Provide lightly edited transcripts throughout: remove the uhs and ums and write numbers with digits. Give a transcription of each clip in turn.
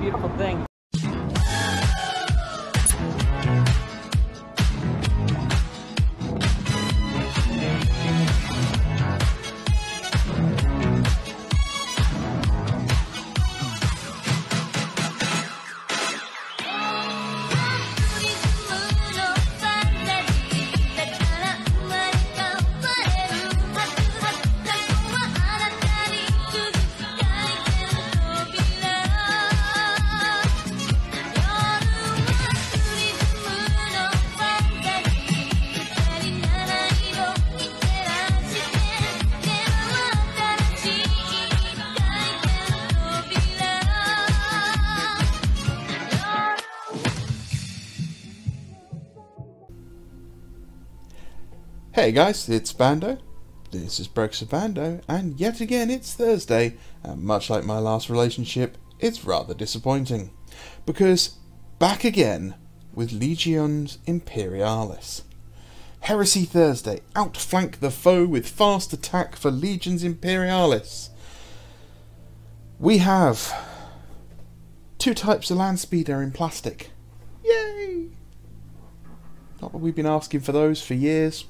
beautiful thing. Hey guys, it's Bando. This is Brooks of Bando, and yet again it's Thursday, and much like my last relationship, it's rather disappointing. Because, back again with Legions Imperialis. Heresy Thursday, outflank the foe with fast attack for Legions Imperialis. We have 2 types of land speeder in plastic. Yay! Not that we've been asking for those for years.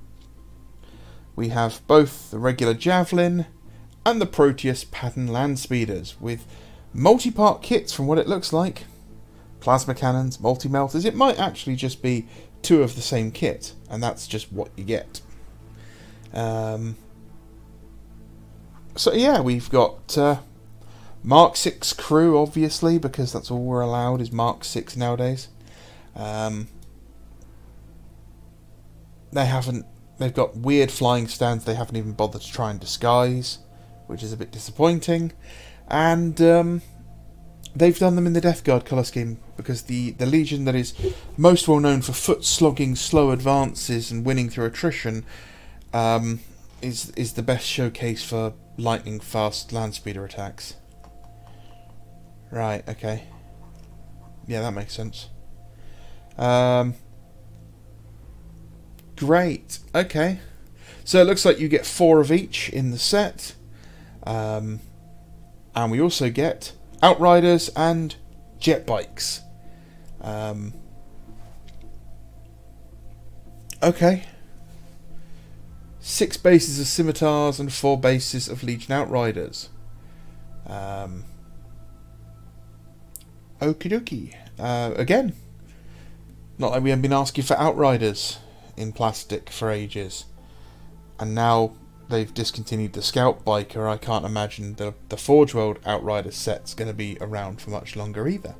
We have both the regular Javelin and the Proteus pattern land speeders with multi-part kits from what it looks like. Plasma cannons, multi-melters. It might actually just be 2 of the same kit, and that's just what you get. So yeah, we've got Mark 6 crew, obviously, because that's all we're allowed is Mark 6 nowadays. They've got weird flying stands they haven't even bothered to try and disguise, which is a bit disappointing. And they've done them in the Death Guard colour scheme, because the Legion that is most well known for foot-slogging slow advances and winning through attrition is the best showcase for lightning-fast land speeder attacks. Right, okay. Yeah, that makes sense. Great, okay. So it looks like you get 4 of each in the set. And we also get Outriders and Jet Bikes. Okay. 6 bases of Scimitars and 4 bases of Legion Outriders. Okie dokie. Again, not like we haven't been asking for Outriders in plastic for ages, and now they've discontinued the Scout Biker. I can't imagine the Forge World Outrider set's going to be around for much longer either.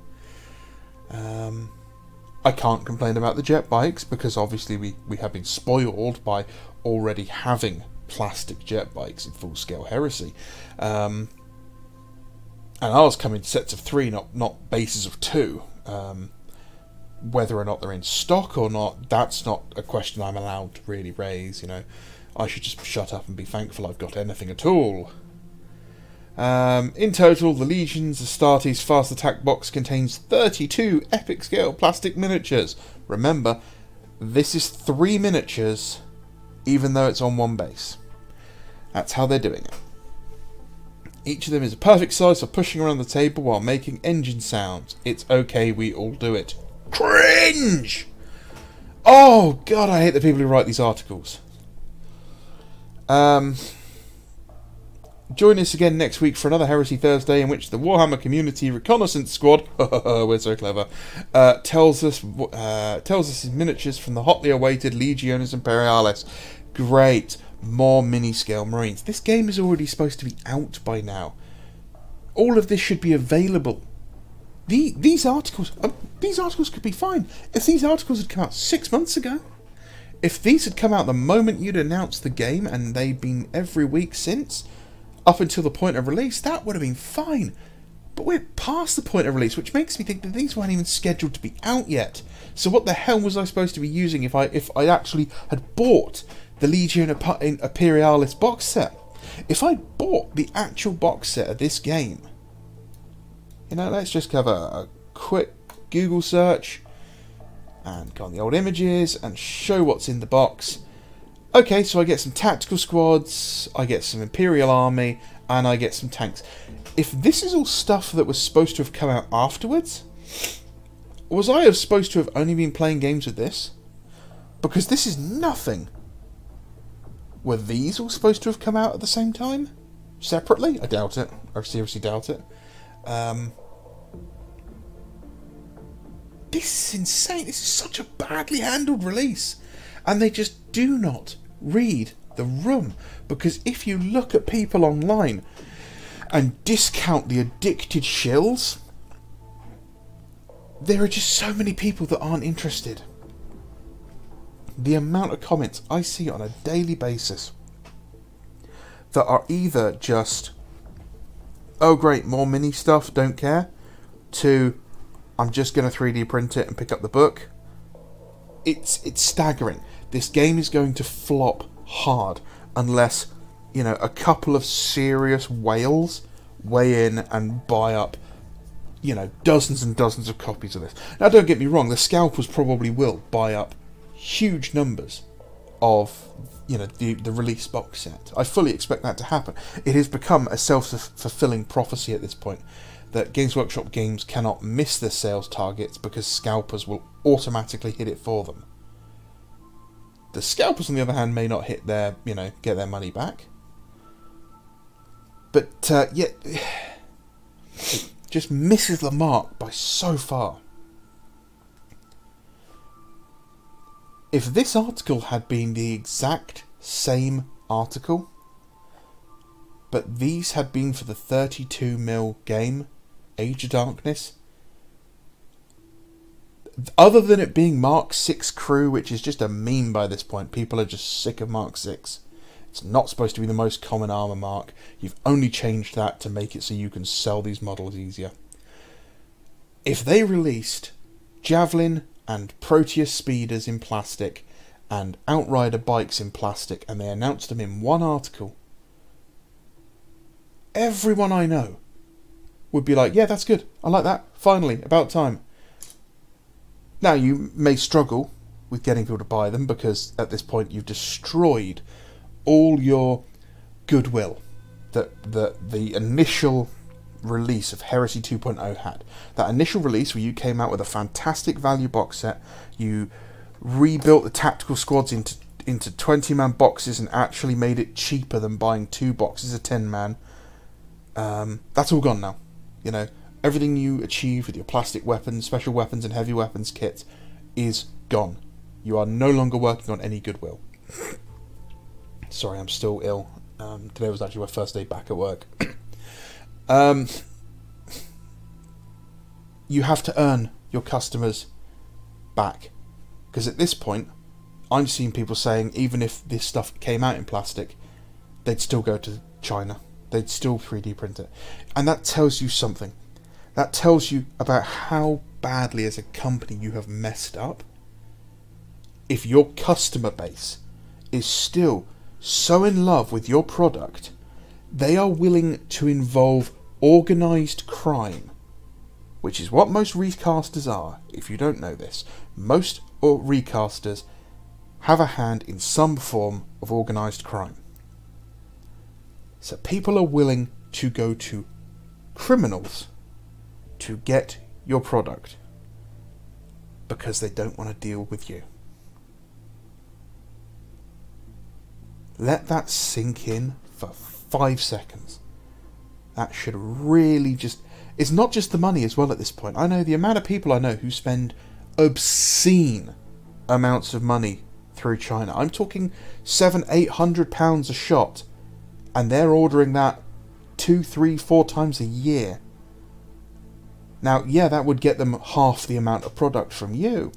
I can't complain about the jet bikes, because obviously we have been spoiled by already having plastic jet bikes in Full Scale Heresy, and ours come in sets of 3, not bases of 2. Whether or not they're in stock or not, that's not a question I'm allowed to really raise, you know. I should just shut up and be thankful I've got anything at all. In total, the Legion's Astartes Fast Attack box contains 32 epic scale plastic miniatures. Remember, this is 3 miniatures, even though it's on 1 base. That's how they're doing it. Each of them is a perfect size for pushing around the table while making engine sounds. It's okay, we all do it. Cringe! Oh god, I hate the people who write these articles. Join us again next week for another Heresy Thursday, in which the Warhammer Community Reconnaissance Squad, we're so clever, tells us his miniatures from the hotly awaited Legiones Imperialis. Great, more mini-scale Marines. This game is already supposed to be out by now. All of this should be available. These articles could be fine if these articles had come out 6 months ago. If these had come out the moment you'd announced the game, and they'd been every week since, up until the point of release, that would have been fine. But we're past the point of release, which makes me think that these weren't even scheduled to be out yet. So what the hell was I supposed to be using if I actually had bought the Legion Imperialis box set? If I bought the actual box set of this game, you know, let's just have a quick Google search and go on the old images and show what's in the box. Okay, so I get some tactical squads, I get some Imperial Army, and I get some tanks. If this is all stuff that was supposed to have come out afterwards, was I supposed to have only been playing games with this? Because this is nothing. Were these all supposed to have come out at the same time? Separately? I doubt it. I seriously doubt it. This is insane. This is such a badly handled release. And they just do not read the room. Because if you look at people online and discount the addicted shills, there are just so many people that aren't interested. The amount of comments I see on a daily basis that are either just, oh great, more mini stuff, don't care, to, I'm just going to 3D print it and pick up the book. It's staggering. This game is going to flop hard unless, you know, a couple of serious whales weigh in and buy up, you know, dozens and dozens of copies of this. Now, don't get me wrong, the scalpers probably will buy up huge numbers of, you know, the release box set. I fully expect that to happen. It has become a self-fulfilling prophecy at this point that Games Workshop games cannot miss their sales targets because scalpers will automatically hit it for them. The scalpers, on the other hand, may not hit their, you know, get their money back. But yet, just misses the mark by so far. If this article had been the exact same article, but these had been for the 32mm game, Age of Darkness, other than it being Mark 6 crew, which is just a meme by this point, people are just sick of Mark 6. It's not supposed to be the most common armor mark. You've only changed that to make it so you can sell these models easier. If they released Javelin and Proteus speeders in plastic and Outrider bikes in plastic and they announced them in one article, everyone I know would be like, yeah, that's good, I like that, finally, about time. Now, you may struggle with getting people to buy them because at this point you've destroyed all your goodwill that the initial release of Heresy 2.0 had. That initial release where you came out with a fantastic value box set, you rebuilt the tactical squads into 20-man boxes and actually made it cheaper than buying 2 boxes of 10-man. That's all gone now. You know, everything you achieve with your plastic weapons, special weapons and heavy weapons kits is gone. You are no longer working on any goodwill. Sorry, I'm still ill. Today was actually my first day back at work. You have to earn your customers back. Because at this point, I'm seeing people saying even if this stuff came out in plastic, they'd still go to China. They'd still 3D print it. And that tells you something. That tells you about how badly as a company you have messed up. If your customer base is still so in love with your product, they are willing to involve organised crime, which is what most recasters are. If you don't know this, most recasters have a hand in some form of organised crime. So people are willing to go to criminals to get your product because they don't want to deal with you. Let that sink in for 5 seconds. That should really just... It's not just the money as well at this point. I know the amount of people I know who spend obscene amounts of money through China. I'm talking £700-800 a shot. And they're ordering that 2, 3, 4 times a year. Now, yeah, that would get them half the amount of product from you.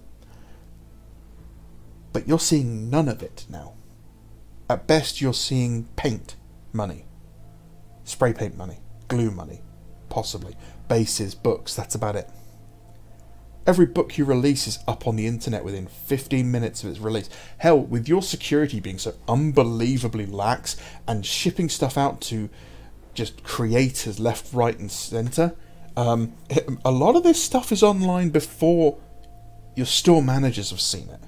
But you're seeing none of it now. At best, you're seeing paint money. Spray paint money. Glue money. Possibly. Bases, books, that's about it. Every book you release is up on the internet within 15 minutes of its release. Hell, with your security being so unbelievably lax and shipping stuff out to just creators left, right and centre, a lot of this stuff is online before your store managers have seen it.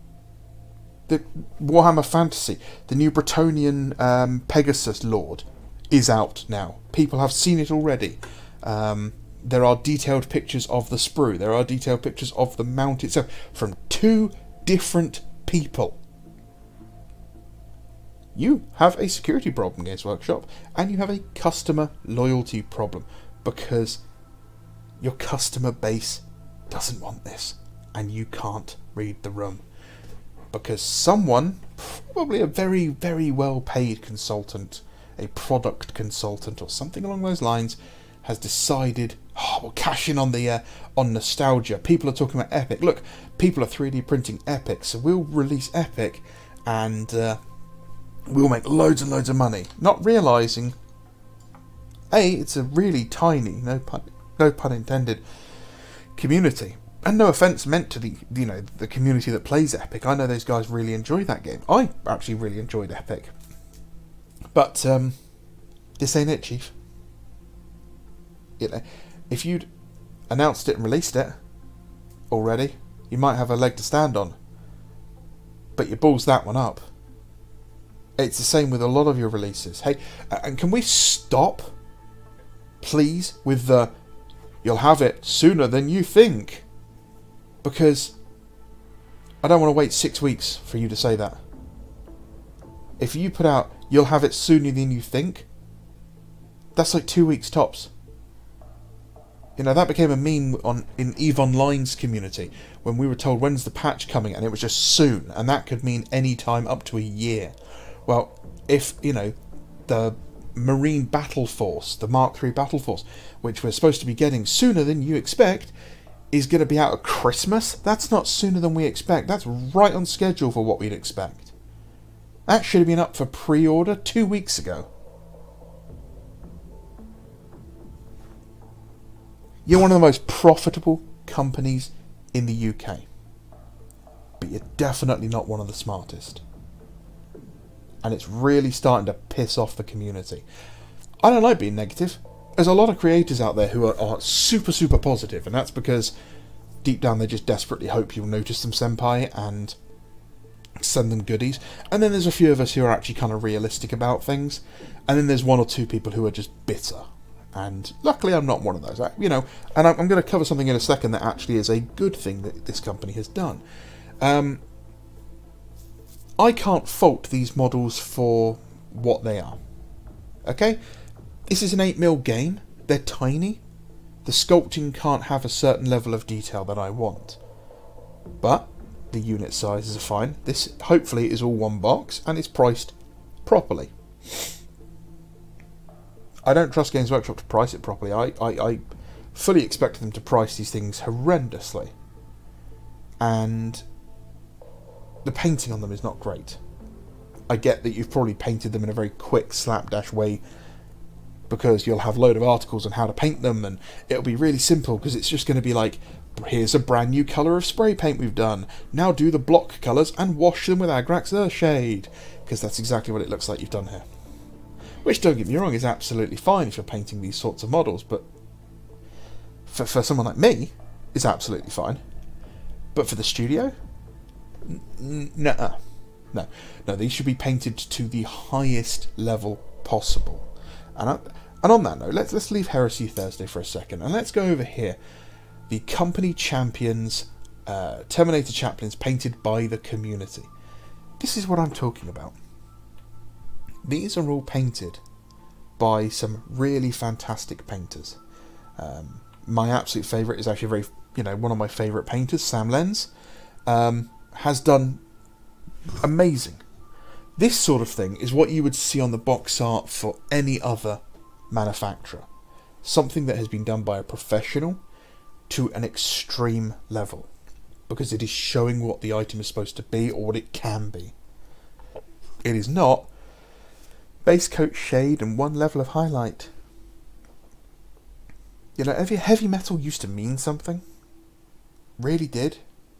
The Warhammer Fantasy, the new Bretonnian Pegasus Lord, is out now. People have seen it already. There are detailed pictures of the sprue. There are detailed pictures of the mount itself from 2 different people. You have a security problem, Games Workshop, and you have a customer loyalty problem because your customer base doesn't want this, and you can't read the room. Because someone, probably a very, very well-paid consultant, a product consultant or something along those lines, has decided, oh, we'll cash in on the on nostalgia. People are talking about Epic. Look, people are 3D printing Epic, so we'll release Epic and we'll make loads and loads of money. Not realising, A, it's a really tiny, no pun intended, community. And no offence meant to the community that plays Epic. I know those guys really enjoy that game. I actually really enjoyed Epic. But this ain't it, Chief. You know, if you'd announced it and released it already, you might have a leg to stand on. But you balls that one up. It's the same with a lot of your releases. Hey, and can we stop, please, with the you'll have it sooner than you think? Because I don't want to wait 6 weeks for you to say that. If you put out you'll have it sooner than you think, that's like 2 weeks tops. You know, that became a meme in EVE Online's community when we were told when's the patch coming, and it was just soon, and that could mean any time up to a year. Well, if, you know, the Marine Battle Force, the Mark III Battle Force, which we're supposed to be getting sooner than you expect, is going to be out at Christmas, that's not sooner than we expect. That's right on schedule for what we'd expect. That should have been up for pre-order 2 weeks ago. You're one of the most profitable companies in the UK. But you're definitely not one of the smartest. And it's really starting to piss off the community. I don't like being negative. There's a lot of creators out there who are super, super positive, and that's because deep down they just desperately hope you'll notice them, senpai, and send them goodies. And then there's a few of us who are actually kind of realistic about things. And then there's 1 or 2 people who are just bitter. And luckily I'm not one of those. You know, and I'm going to cover something in a second that actually is a good thing that this company has done. I can't fault these models for what they are. Okay? This is an 8mm game. They're tiny. The sculpting can't have a certain level of detail that I want. But the unit sizes are fine. This hopefully is all one box and it's priced properly. I don't trust Games Workshop to price it properly. I fully expected them to price these things horrendously. And the painting on them is not great. I get that you've probably painted them in a very quick slapdash way because you'll have a load of articles on how to paint them, and it'll be really simple because it's just going to be like, here's a brand new colour of spray paint we've done. Now do the block colours and wash them with Agrax Earthshade, because that's exactly what it looks like you've done here. Which, don't get me wrong, is absolutely fine if you're painting these sorts of models, but for someone like me, it's absolutely fine. But for the studio? No, these should be painted to the highest level possible. And on that note, let's leave Heresy Thursday for a second, and let's go over here. The company champions, Terminator Chaplains, painted by the community. This is what I'm talking about. These are all painted by some really fantastic painters. My absolute favourite is actually one of my favourite painters, Sam Lenz, has done amazing. This sort of thing is what you would see on the box art for any other manufacturer. Something that has been done by a professional to an extreme level, because it is showing what the item is supposed to be or what it can be. It is not base coat shade and one level of highlight. You know, heavy metal used to mean something. Really did.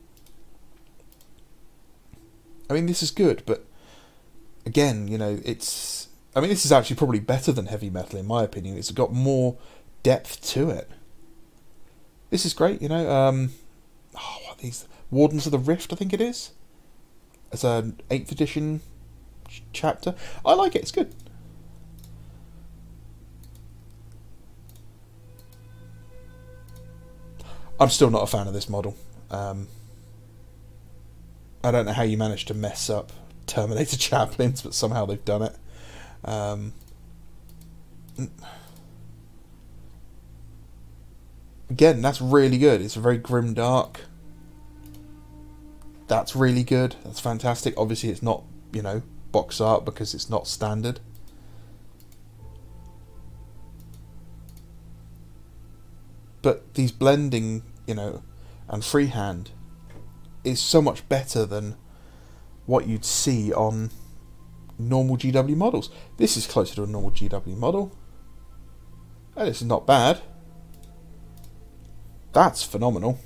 I mean, this is good, but again, you know, this is actually probably better than heavy metal in my opinion. It's got more depth to it. This is great, you know. What are these? Wardens of the Rift, I think it is. It's an 8th edition chapter. I like it. It's good. I'm still not a fan of this model. I don't know how you managed to mess up Terminator Chaplains, but somehow they've done it. Again, that's really good. It's a very grim dark. That's really good. That's fantastic. Obviously, it's not, you know, box art because it's not standard. But these blending, you know, and freehand is so much better than what you'd see on normal GW models. This is closer to a normal GW model. And this is not bad. That's phenomenal.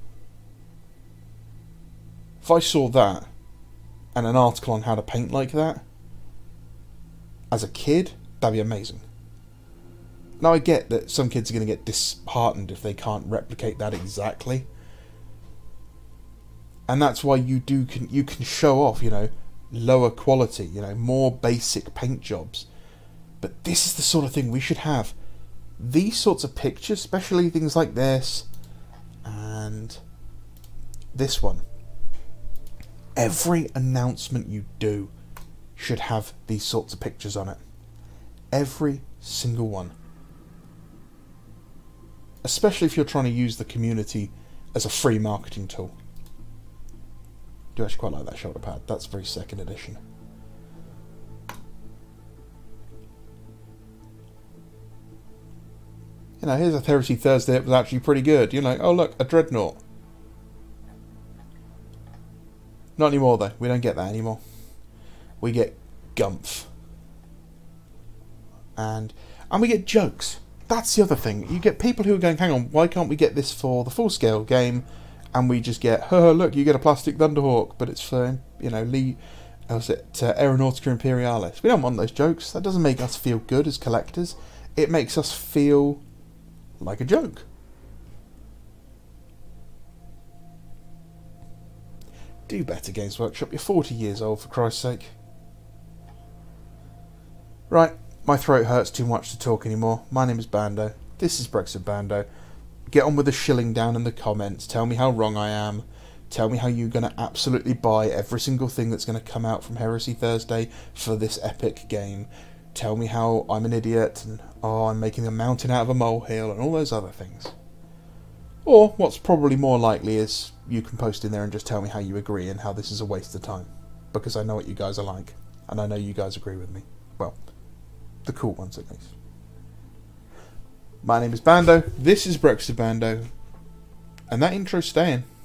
If I saw that and an article on how to paint like that as a kid, that'd be amazing. Now I get that some kids are going to get disheartened if they can't replicate that exactly. And that's why you can show off, you know, lower quality, you know, more basic paint jobs. But this is the sort of thing we should have. These sorts of pictures, especially things like this and this one. Every announcement you do should have these sorts of pictures on it. Every single one. Especially if you're trying to use the community as a free marketing tool. I do actually quite like that shoulder pad. That's very second edition. You know, here's a Heresy Thursday. It was actually pretty good. You're like, oh look, a Dreadnought. Not anymore though. We don't get that anymore. We get gumph. And we get jokes. That's the other thing. You get people who are going, hang on, why can't we get this for the full-scale game? And we just get, look, you get a plastic Thunderhawk, but it's for, you know, Aeronautica Imperialis. We don't want those jokes. That doesn't make us feel good as collectors. It makes us feel like a joke. Do better, Games Workshop. You're 40 years old, for Christ's sake. Right. My throat hurts too much to talk anymore. My name is Bando. This is Brexit Bando. Get on with the shilling down in the comments. Tell me how wrong I am. Tell me how you're going to absolutely buy every single thing that's going to come out from Heresy Thursday for this epic game. Tell me how I'm an idiot and, oh, I'm making a mountain out of a molehill and all those other things. Or, what's probably more likely is you can post in there and just tell me how you agree and how this is a waste of time. Because I know what you guys are like. And I know you guys agree with me. Well, the cool ones at least. My name is Bando, this is Brexit Bando, and that intro's staying.